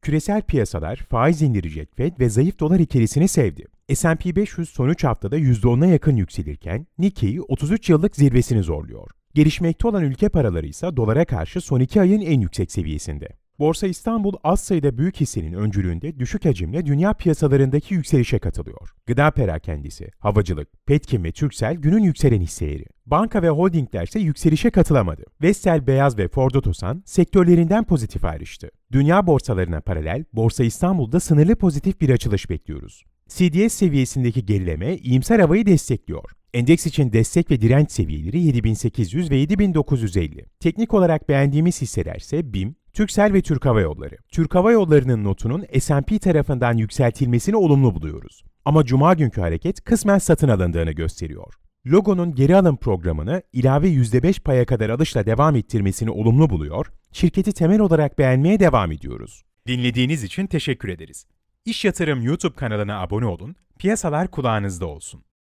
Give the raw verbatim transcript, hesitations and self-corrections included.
Küresel piyasalar faiz indirecek Fed ve zayıf dolar ikilisini sevdi. S and P beş yüz son üç haftada yüzde ona yakın yükselirken Nikkei otuz üç yıllık zirvesini zorluyor. Gelişmekte olan ülke paraları ise dolara karşı son iki ayın en yüksek seviyesinde. Borsa İstanbul az sayıda büyük hissenin öncülüğünde düşük hacimle dünya piyasalarındaki yükselişe katılıyor. Gıda perakendisi, havacılık, Petkim ve Turkcell günün yükselen hisseleri. Banka ve holdingler ise yükselişe katılamadı. Vestel, Beyaz ve Ford Otosan sektörlerinden pozitif ayrıştı. Dünya borsalarına paralel Borsa İstanbul'da sınırlı pozitif bir açılış bekliyoruz. C D S seviyesindeki gerileme iyimser havayı destekliyor. Endeks için destek ve direnç seviyeleri yedi bin sekiz yüz ve yedi bin dokuz yüz elli. Teknik olarak beğendiğimiz hisseler ise BİM, Turkcell ve Türk Hava Yolları. Türk Hava Yolları'nın notunun S and P tarafından yükseltilmesini olumlu buluyoruz. Ama Cuma günkü hareket kısmen satın alındığını gösteriyor. Logo'nun geri alım programını ilave yüzde beş paya kadar alışla devam ettirmesini olumlu buluyor, şirketi temel olarak beğenmeye devam ediyoruz. Dinlediğiniz için teşekkür ederiz. İş Yatırım YouTube kanalına abone olun, piyasalar kulağınızda olsun.